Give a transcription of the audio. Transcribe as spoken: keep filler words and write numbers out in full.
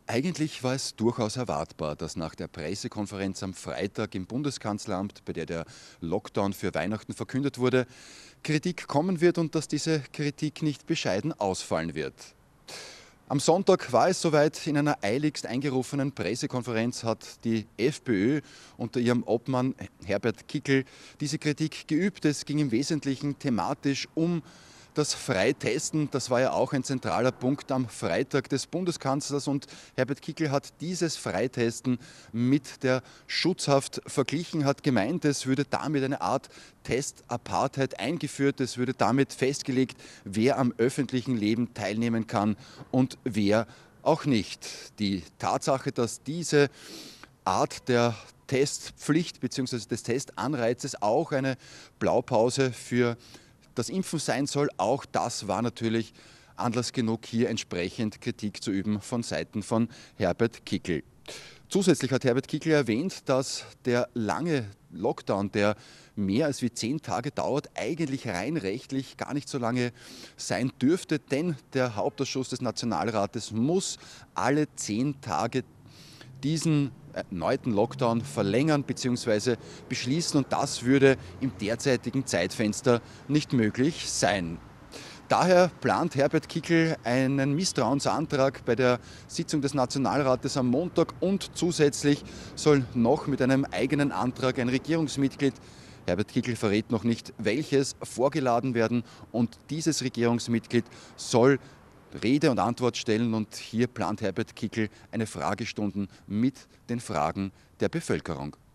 Eigentlich war es durchaus erwartbar, dass nach der Pressekonferenz am Freitag im Bundeskanzleramt, bei der der Lockdown für Weihnachten verkündet wurde, Kritik kommen wird und dass diese Kritik nicht bescheiden ausfallen wird. Am Sonntag war es soweit. In einer eiligst eingerufenen Pressekonferenz hat die FPÖ unter ihrem Obmann Herbert Kickl diese Kritik geübt. Es ging im Wesentlichen thematisch um das Freitesten. Das war ja auch ein zentraler Punkt am Freitag des Bundeskanzlers. Und Herbert Kickl hat dieses Freitesten mit der Schutzhaft verglichen, hat gemeint, es würde damit eine Art Test-Apartheid eingeführt. Es würde damit festgelegt, wer am öffentlichen Leben teilnehmen kann und wer auch nicht. Die Tatsache, dass diese Art der Testpflicht bzw. des Testanreizes auch eine Blaupause für das Impfen sein soll, auch das war natürlich Anlass genug, hier entsprechend Kritik zu üben von Seiten von Herbert Kickl. Zusätzlich hat Herbert Kickl erwähnt, dass der lange Lockdown, der mehr als wie zehn Tage dauert, eigentlich rein rechtlich gar nicht so lange sein dürfte, denn der Hauptausschuss des Nationalrates muss alle zehn Tage diesen erneuten Lockdown verlängern bzw. beschließen, und das würde im derzeitigen Zeitfenster nicht möglich sein. Daher plant Herbert Kickl einen Misstrauensantrag bei der Sitzung des Nationalrates am Montag, und zusätzlich soll noch mit einem eigenen Antrag ein Regierungsmitglied, Herbert Kickl verrät noch nicht welches, vorgeladen werden, und dieses Regierungsmitglied soll Rede und Antwort stellen, und hier plant Herbert Kickl eine Fragestunde mit den Fragen der Bevölkerung.